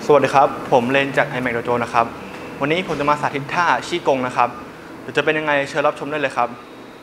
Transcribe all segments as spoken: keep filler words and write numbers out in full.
สวัสดีครับผมเลนจาก ไอแม็ก Dojo นะครับวันนี้ผมจะมาสาธิตท่าชี่กงนะครับเดี๋ยวจะเป็นยังไงเชิญรับชมได้เลยครับ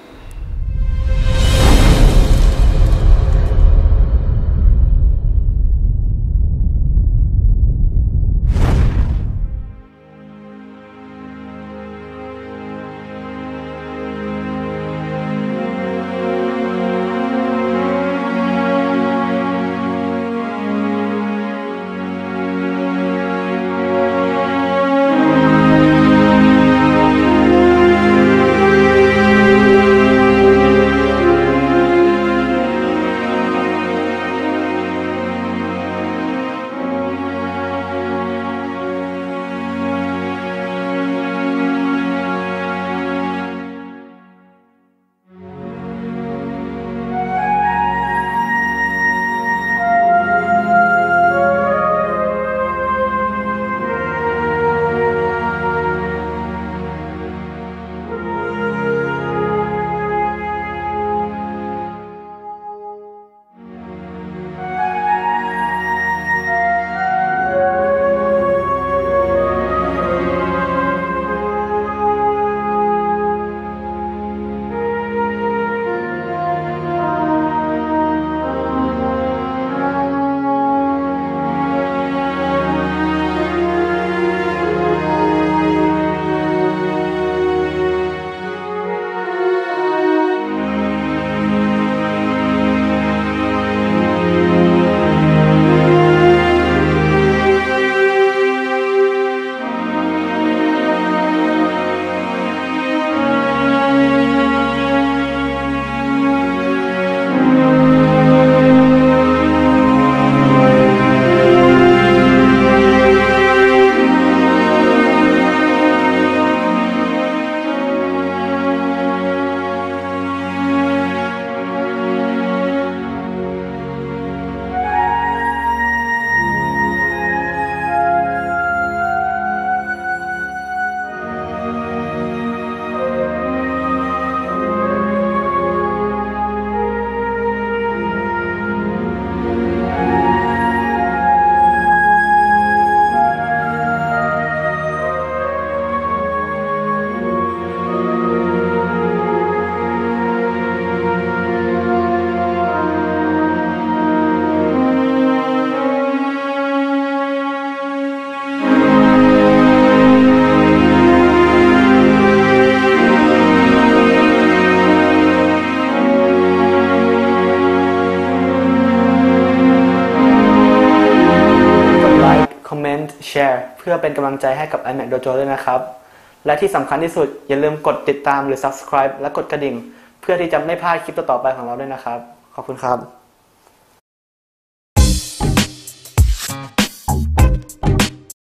คอมเมนต์ แชร์ เพื่อเป็นกำลังใจให้กับ ไอแม็ก Dojo ด้วยนะครับและที่สำคัญที่สุดอย่าลืมกดติดตามหรือ ซับสไครบ์ และกดกระดิ่งเพื่อที่จะไม่พลาดคลิปต่อๆไปของเราด้วยนะครับขอบคุณครับ